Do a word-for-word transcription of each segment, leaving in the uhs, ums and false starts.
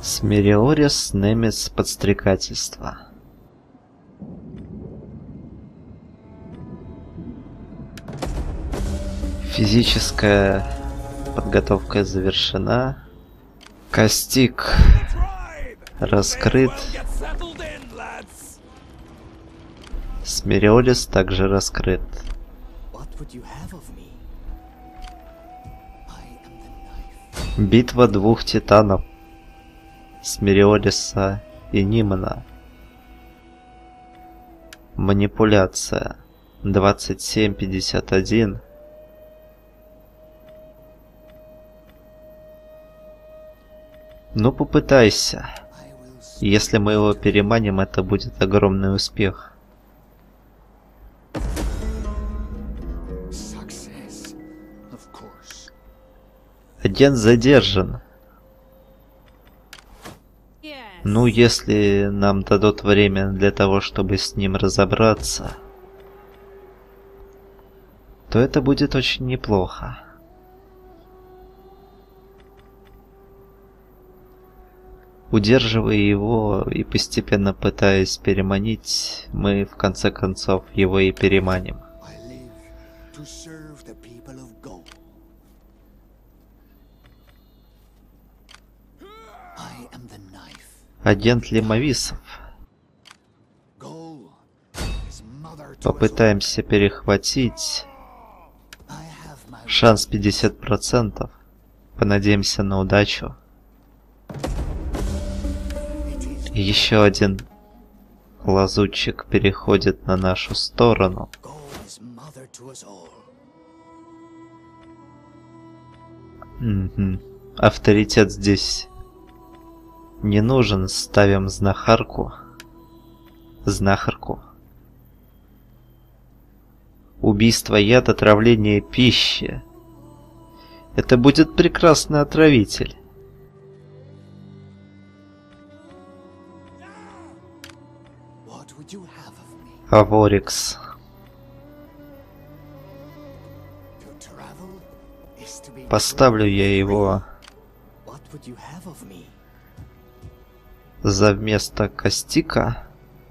Смириорис Немец подстрекательства. Физическая подготовка завершена. Костик раскрыт. Смириорис также раскрыт. Битва двух титанов. Смириориса и Нимана. Манипуляция двадцать семь пятьдесят один. Ну попытайся. Если мы его переманим, это будет огромный успех. Агент задержан. Ну, если нам дадут время для того, чтобы с ним разобраться, то это будет очень неплохо. Удерживая его и постепенно пытаясь переманить, мы в конце концов его и переманим. Агент Лимовисов. Попытаемся перехватить. Шанс пятьдесят процентов. Понадеемся на удачу. Еще один лазутчик переходит на нашу сторону. Угу. Авторитет здесь не нужен. Ставим знахарку. Знахарку. Убийство, яд, отравление пищи. Это будет прекрасный отравитель. Аворикс. Поставлю я его за вместо Костика.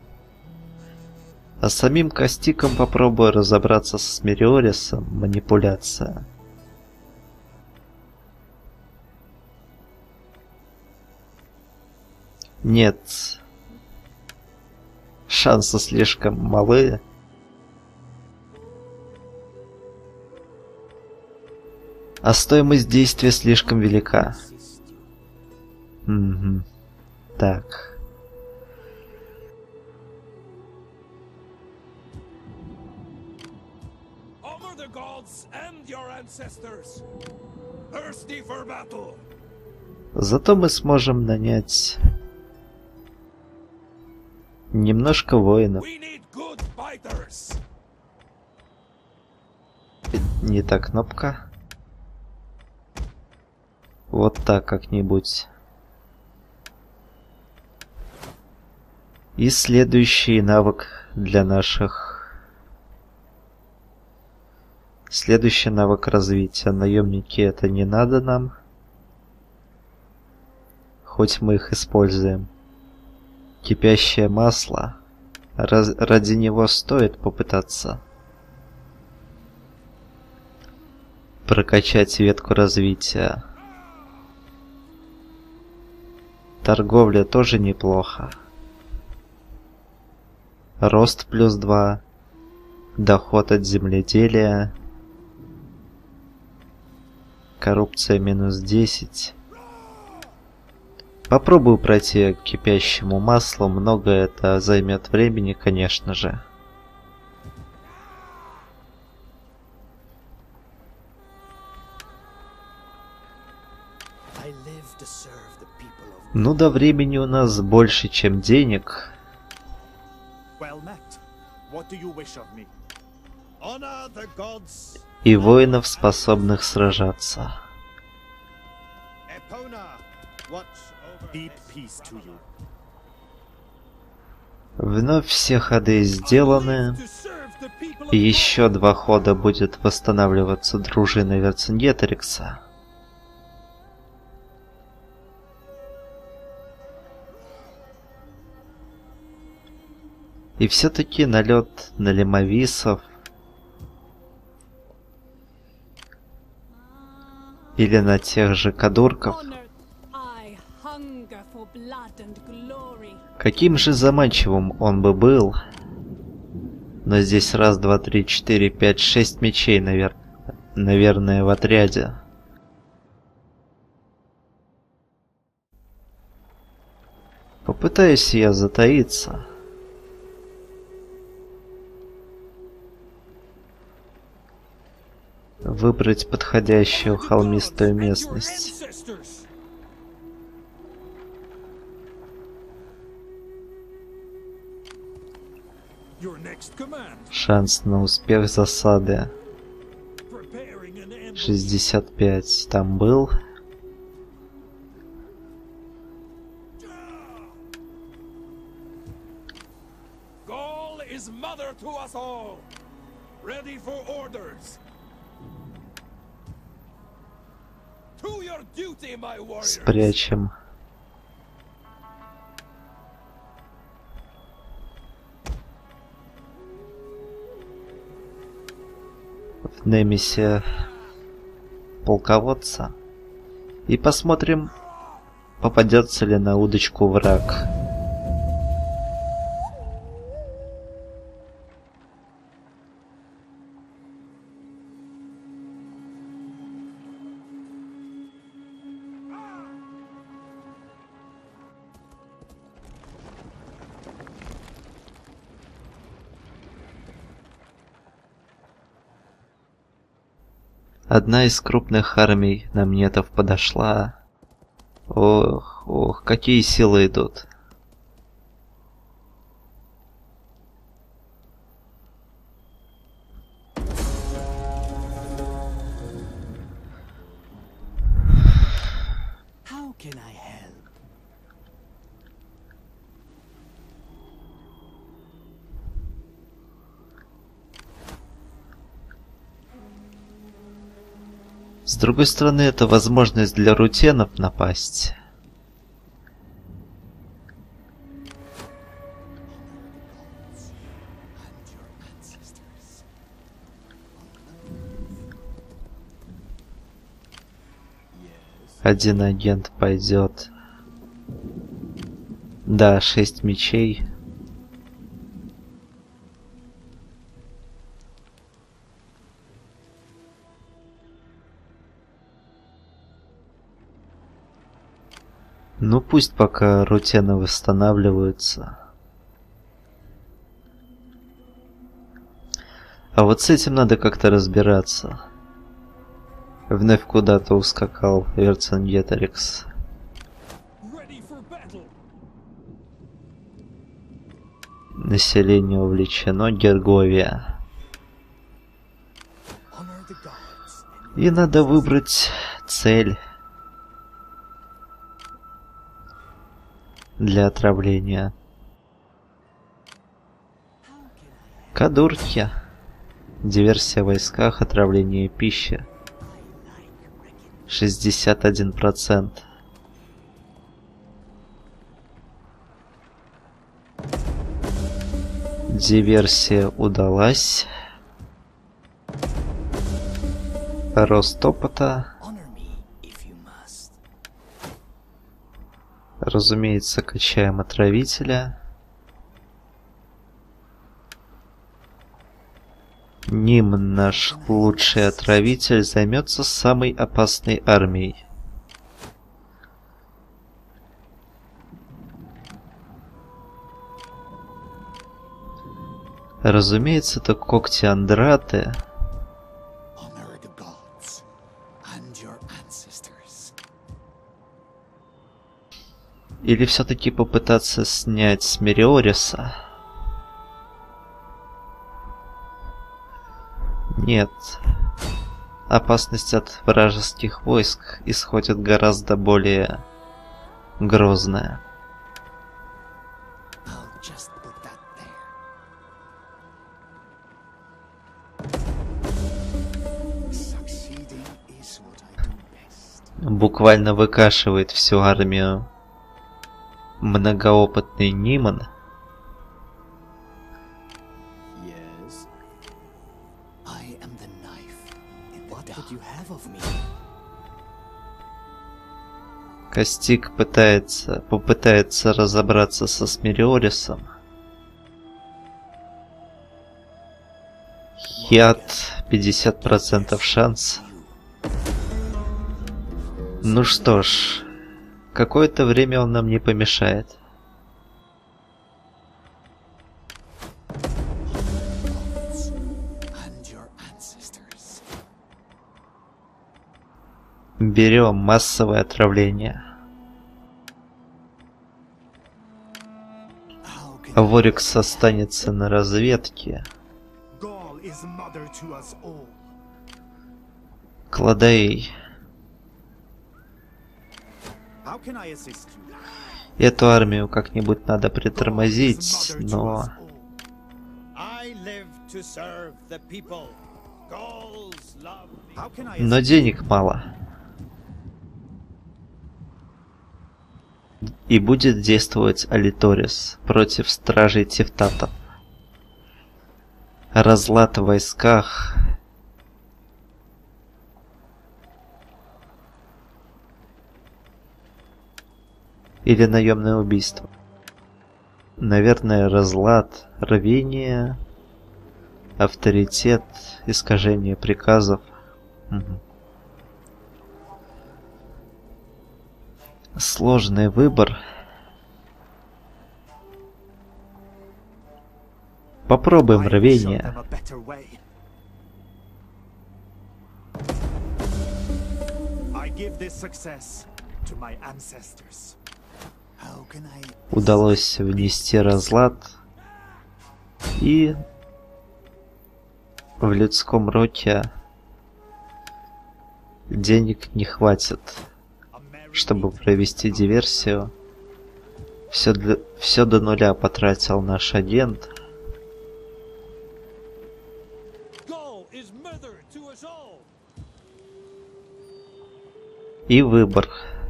А самим Костиком попробую разобраться с Смириорисом. Манипуляция. Нет. Шансы слишком малы. А стоимость действия слишком велика. Угу. Так. Зато мы сможем нанять немножко воинов. Не та кнопка. Вот так как-нибудь. И следующий навык для наших... Следующий навык развития. Наемники, это не надо нам. Хоть мы их используем. Кипящее масло. Раз, ради него стоит попытаться прокачать ветку развития. Торговля тоже неплохо. Рост плюс два. Доход от земледелия. Коррупция минус десять. Попробую пройти к кипящему маслу. Много это займет времени, конечно же. Ну да, времени у нас больше, чем денег. И воинов, способных сражаться. Вновь все ходы сделаны. И еще два хода будет восстанавливаться дружина Верцингеторикса. И все-таки налет на лимовисов или на тех же кадурков. Каким же заманчивым он бы был. Но здесь раз, два, три, четыре, пять, шесть мечей, навер... наверное, в отряде. Попытаюсь я затаиться. Выбрать подходящую холмистую местность. Шанс на успех засады шестьдесят пять. Там был. Спрячем. В Немесе полководца. И посмотрим, попадется ли на удочку враг. Одна из крупных армий на Мнетов подошла. Ох, ох, какие силы идут. С другой стороны, это возможность для рутенов напасть. Один агент пойдет. Да, шесть мечей. Ну пусть пока рутены восстанавливаются. А вот с этим надо как-то разбираться. Вновь куда-то ускакал Верцингеторикс. Население увлечено, Герговия. И надо выбрать цель для отравления. Кадурки. Диверсия в войсках, отравление пищи. шестьдесят один процент. Диверсия удалась. Рост опыта. Разумеется, качаем отравителя. Ним, наш лучший отравитель, займется самой опасной армией. Разумеется, это когти Андраты. Или все-таки попытаться снять с Мериориса? Нет. Опасность от вражеских войск исходит гораздо более грозная. Буквально выкашивает всю армию многоопытный Ниман. Костик пытается, попытается разобраться со Смириорисом. Яд пятьдесят процентов шанс. Ну что ж, какое-то время он нам не помешает. Берем массовое отравление. Ворикс останется на разведке. Кладей. Эту армию как-нибудь надо притормозить, но... Но денег мало. И будет действовать Алиторис против стражей Тевтатов. Разлад в войсках. Или наемное убийство. Наверное, разлад, рвение, авторитет, искажение приказов. Угу. Сложный выбор. Попробуем рвение. Удалось внести разлад, и в людском роте денег не хватит, чтобы провести диверсию. Все, для, все до нуля потратил наш агент. И выбор.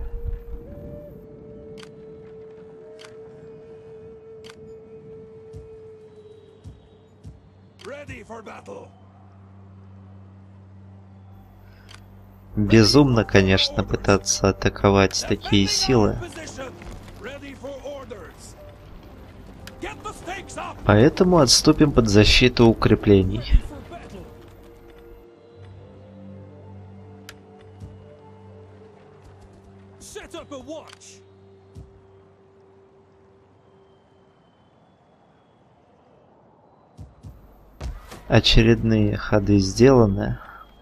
Безумно, конечно, пытаться атаковать такие силы. Поэтому отступим под защиту укреплений. Очередные ходы сделаны.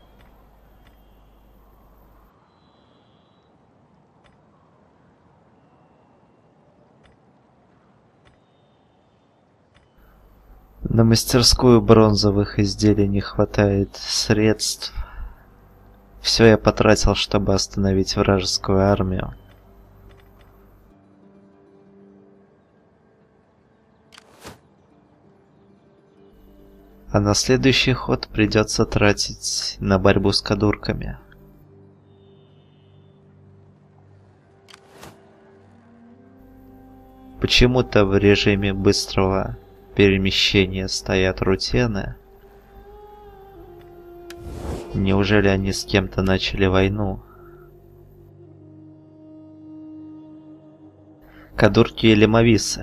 На мастерскую бронзовых изделий не хватает средств. Все я потратил, чтобы остановить вражескую армию. А на следующий ход придется тратить на борьбу с кадурками. Почему-то в режиме быстрого перемещения стоят рутены. Неужели они с кем-то начали войну? Кадурки или мависы?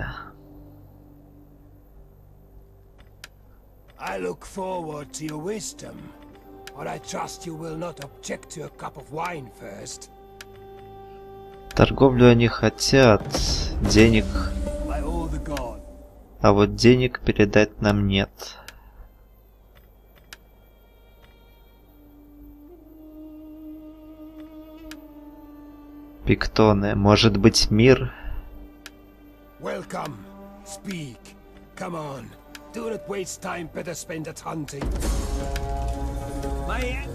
I look forward to your wisdom, but I trust you will not object to a cup of wine first. Торговлю они хотят, денег, а вот денег передать нам нет. Пиктоны, может быть, мир? Welcome. Speak. Come on. Do not waste time, better spend it hunting. My...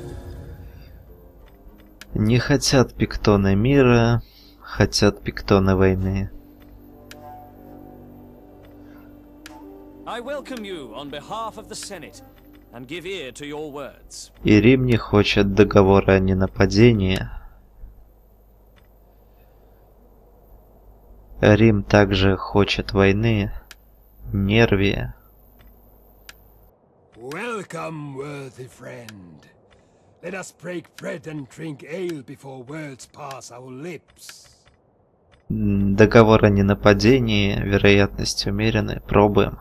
Не хотят пиктоны мира, хотят пиктоны войны. I welcome you on behalf of the Senate and give ear to your words. И Рим не хочет договора о ненападении. Рим также хочет войны, Нервия. Welcome, worthy friend. Let us break bread and drink ale before words pass our lips. Договор о ненападении, вероятность умеренная. Пробуем.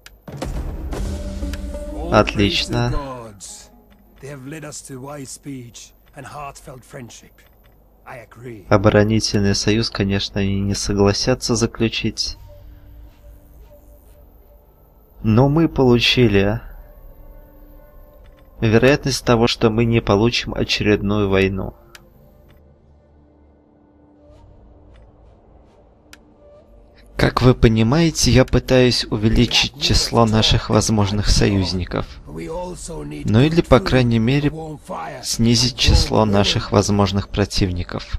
Отлично. Оборонительный союз, конечно, они не согласятся заключить. Но мы получили вероятность того, что мы не получим очередную войну. Как вы понимаете, я пытаюсь увеличить число наших возможных союзников. Ну или, по крайней мере, снизить число наших возможных противников.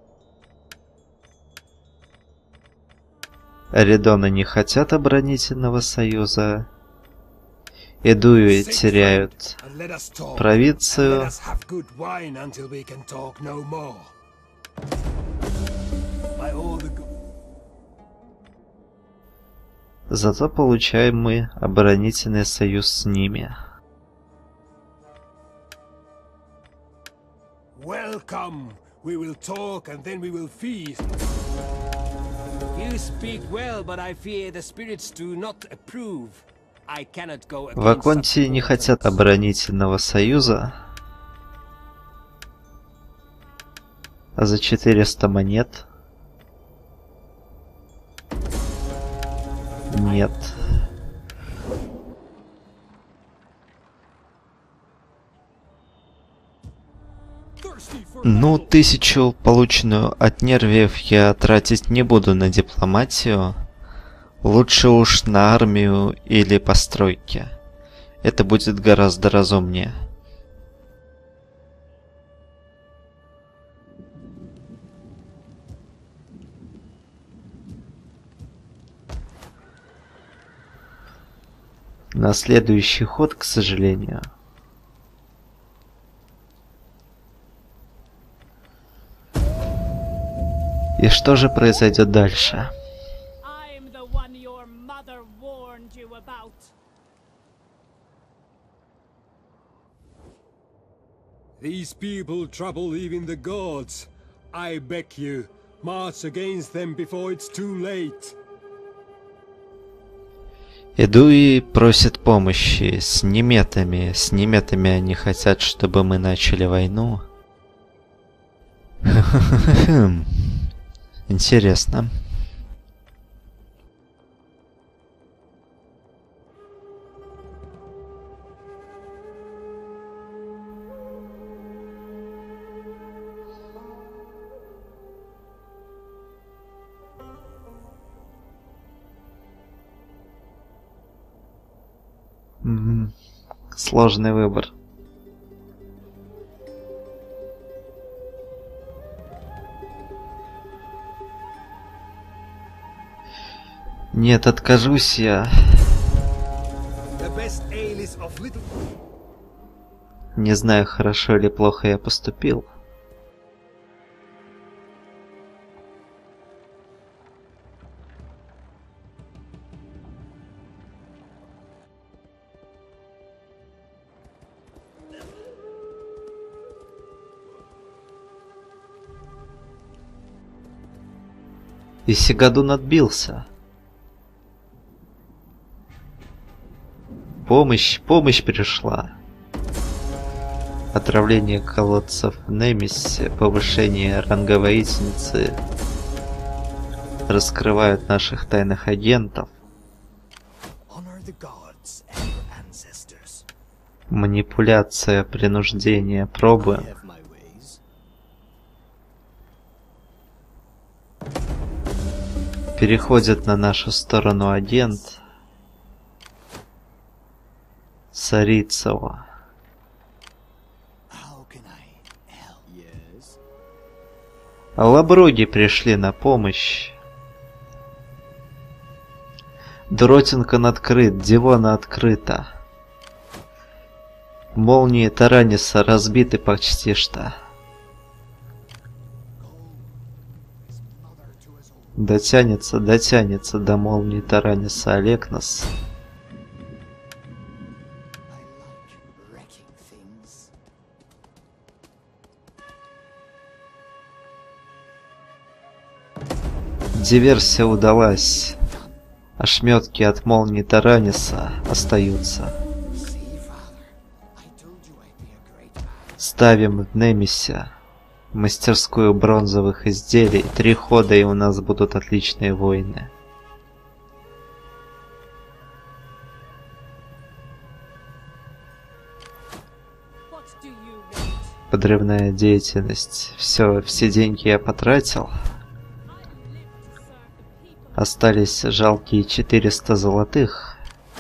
Редоны не хотят оборонительного союза. Эдуи теряют провинцию. Зато получаем мы оборонительный союз с ними. Welcome. We will talk and then we will feast. You speak well, but I fear the spirits do not approve. I cannot go against. В Аконте не хотят оборонительного союза. А за четыреста монет? Нет. Ну, тысячу, полученную от нервиев, я тратить не буду на дипломатию. Лучше уж на армию или постройки. Это будет гораздо разумнее. На следующий ход, к сожалению. И что же произойдет дальше? These people trouble even the gods. I beg you, march against them before it's too late. Эдуи просит помощи с неметами. С неметами они хотят, чтобы мы начали войну. Интересно. М-м, сложный выбор. Нет, откажусь я. Не знаю, хорошо или плохо я поступил. И Сигадун отбился. Помощь, помощь пришла. Отравление колодцев в Немисе, повышение ранга воительницы раскрывают наших тайных агентов. Манипуляция, принуждение, пробуем. Переходит на нашу сторону агент Сарицева. Лаброги пришли на помощь. Дротингон открыт, Дивона открыта. Молнии Тараниса разбиты почти что. Дотянется, дотянется до молнии Тараниса Олекнос. Диверсия удалась. Ошметки от молнии Тараниса остаются. Ставим в Немесе мастерскую бронзовых изделий. Три хода, и у нас будут отличные войны. Подрывная деятельность. Все, все деньги я потратил. Остались жалкие четыреста золотых.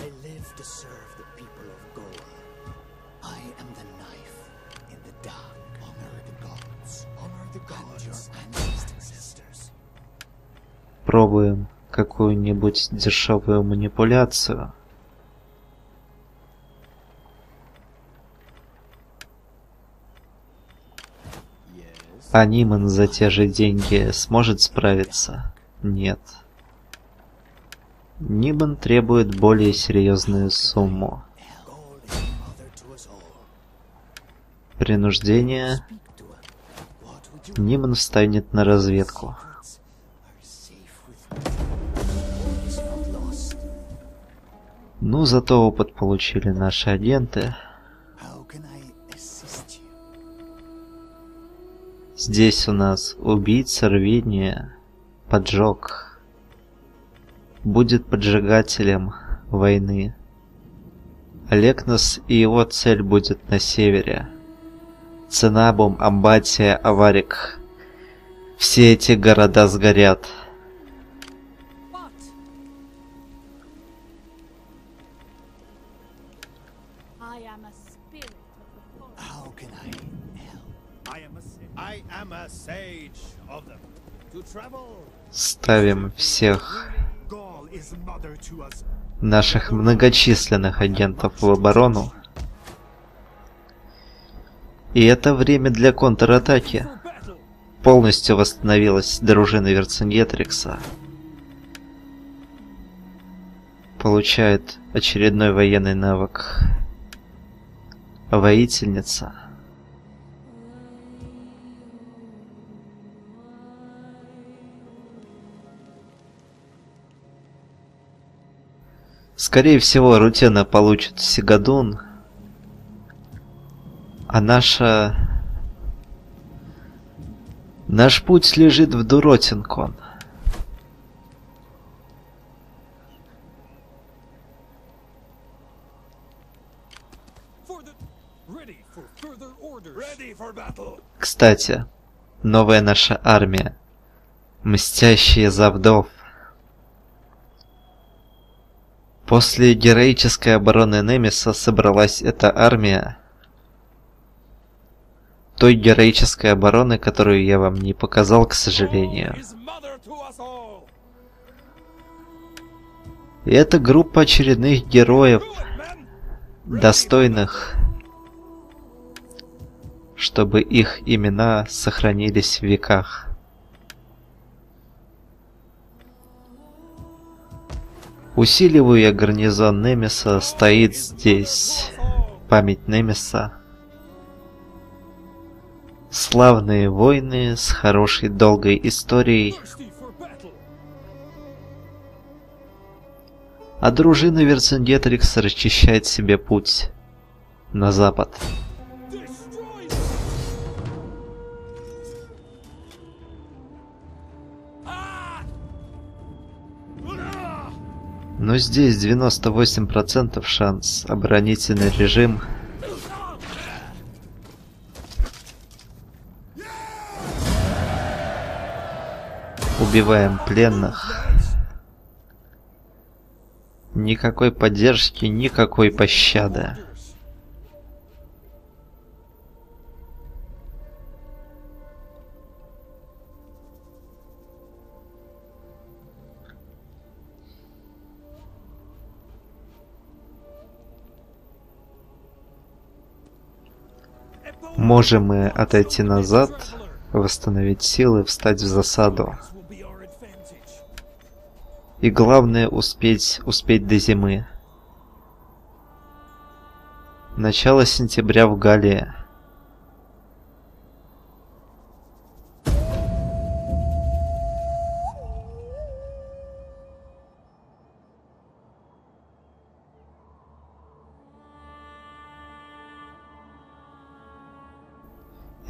Пробуем какую-нибудь дешевую манипуляцию. А Ниман за те же деньги сможет справиться? Нет. Ниман требует более серьезную сумму. Принуждение. Ниман встанет на разведку. Ну, зато опыт получили наши агенты. Здесь у нас убийца, рвение, поджог. Будет поджигателем войны. Алекнос и его цель будет на севере. Ценабум, Амбатия, Аварик. Все эти города сгорят. Ставим всех наших многочисленных агентов в оборону. И это время для контратаки. Полностью восстановилась дружина Верцингетрикса. Получает очередной военный навык. Воительница. Скорее всего, Рутена получит Сигадун, а наша... Наш путь лежит в Дуротинкон. Кстати, новая наша армия. Мстящие за вдов. После героической обороны Немеса собралась эта армия. Той героической обороны, которую я вам не показал, к сожалению. И это группа очередных героев, достойных, чтобы их имена сохранились в веках. Усиливаю я гарнизон Немеса, стоит здесь память Немеса. Славные войны с хорошей долгой историей. А дружина Верцингетрикса расчищает себе путь на запад. Но здесь девяносто восемь процентов шанс. Оборонительный режим. Убиваем пленных. Никакой поддержки, никакой пощады. Можем мы отойти назад, восстановить силы, встать в засаду. И главное успеть, успеть до зимы. Начало сентября в Галлии.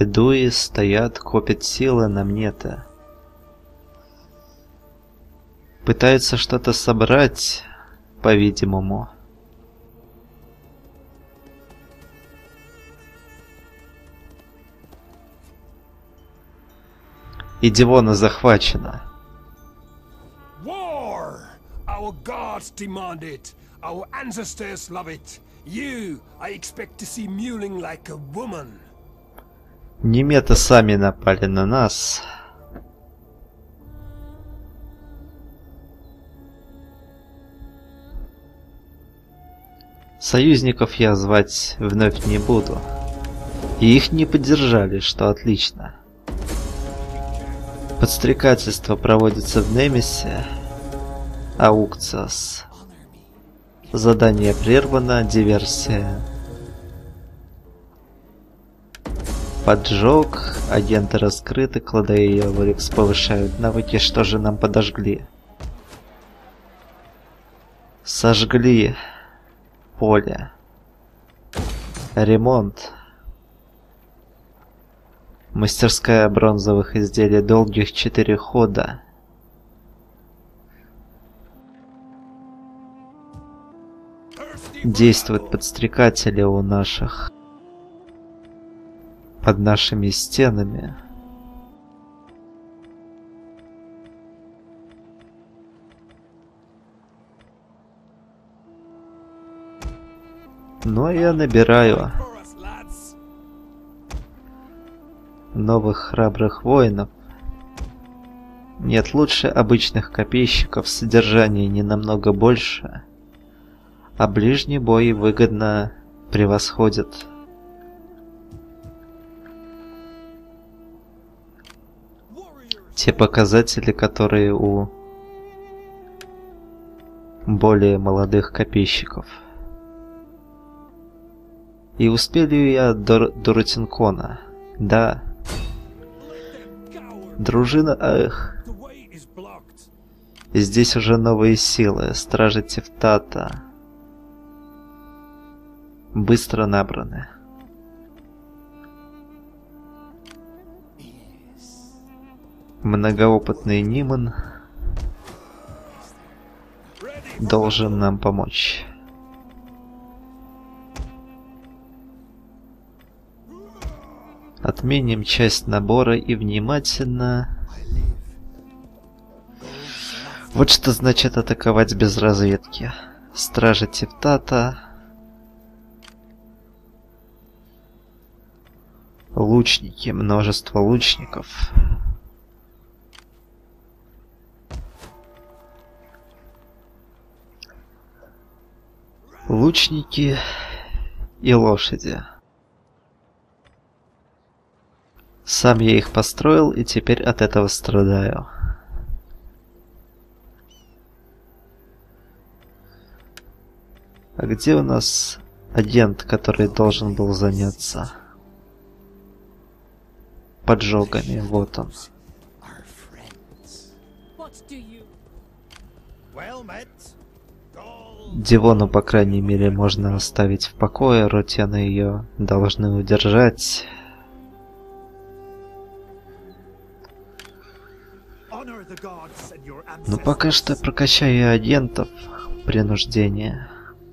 Эдуи стоят, копят силы на мне-то. Пытаются что-то собрать, по-видимому. И Дивона захвачена. War! Our gods demand it. Our ancestors love it. You, I expect to see mewling like a woman. Неметы сами напали на нас. Союзников я звать вновь не буду. И их не поддержали, что отлично. Подстрекательство проводится в Немесе. Аукциос. Задание прервано, диверсия. Поджог, агенты раскрыты, Кладей и Элрикс повышают навыки, что же нам подожгли? Сожгли поле. Ремонт. Мастерская бронзовых изделий долгих четыре хода. Действуют подстрекатели у наших. Под нашими стенами. Но я набираю новых храбрых воинов. Нет, лучше обычных копейщиков, содержание не намного больше, а ближний бой выгодно превосходит. Те показатели, которые у более молодых копейщиков. И успел ли я до, до Рутинкона? Да. Дружина... Эх. И здесь уже новые силы. Стражи Тефтата. Быстро набраны. Многоопытный Ниман должен нам помочь. Отменим часть набора и внимательно... Вот что значит атаковать без разведки. Стражи Тефтата. Лучники, множество лучников. Лучники и лошади. Сам я их построил и теперь от этого страдаю. А где у нас агент, который должен был заняться поджогами? Вот он. Дивону, по крайней мере, можно оставить в покое. Ротены ее должны удержать. Но пока что прокачаю агентов. Принуждение.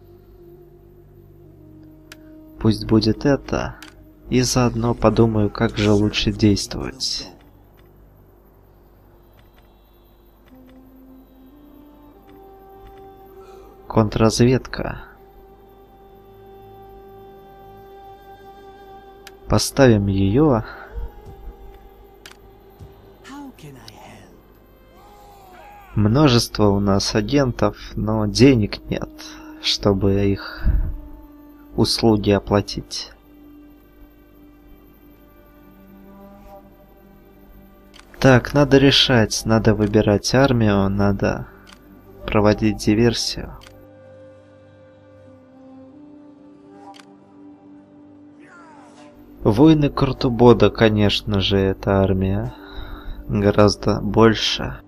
Пусть будет это. И заодно подумаю, как же лучше действовать. Контрразведка. Поставим ее. Множество у нас агентов, но денег нет, чтобы их услуги оплатить. Так, надо решать, надо выбирать армию, надо проводить диверсию. Воины Куртубода, конечно же, эта армия гораздо больше.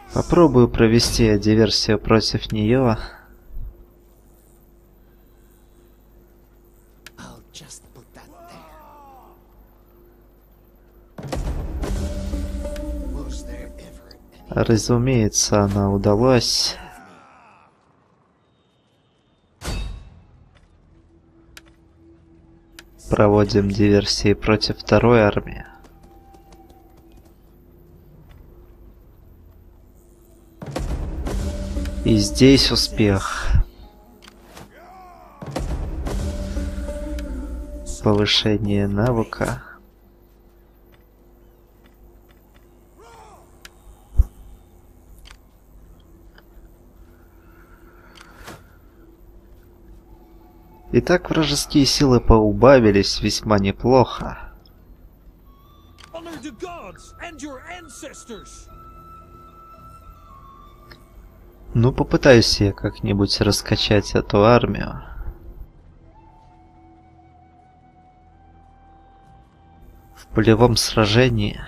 Попробую провести диверсию против нее. I'll just put that there. Was there ever any Разумеется, она удалась. Проводим диверсии против второй армии. И здесь успех. Повышение навыка. Итак, вражеские силы поубавились весьма неплохо. Honor the gods and your ancestors. Ну, попытаюсь я как-нибудь раскачать эту армию. В полевом сражении.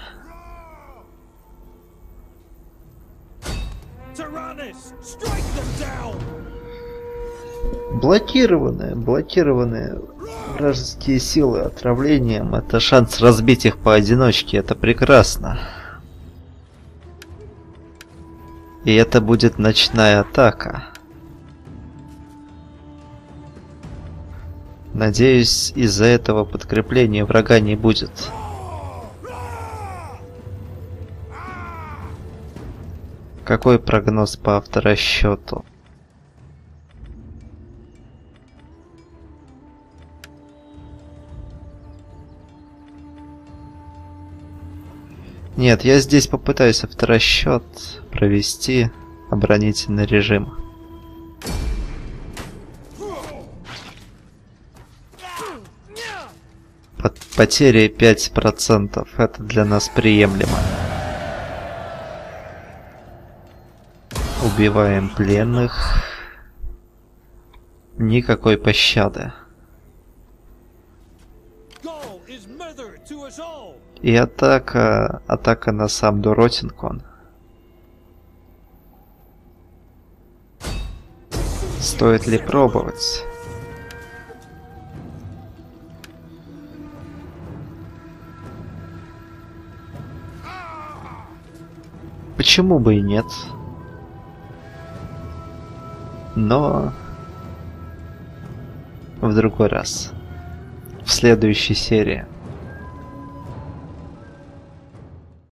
Tyrannus, strike them down. Блокированные, блокированные вражеские силы отравлением. Это шанс разбить их поодиночке. Это прекрасно. И это будет ночная атака. Надеюсь, из-за этого подкрепления врага не будет. Какой прогноз по авторасчету? Нет, я здесь попытаюсь авторасчет провести, оборонительный режим. Под потери пять процентов, это для нас приемлемо. Убиваем пленных. Никакой пощады. Gaul is mother to us all. И атака, атака на сам Доротингон. Стоит ли пробовать? Почему бы и нет? Но в другой раз. В следующей серии.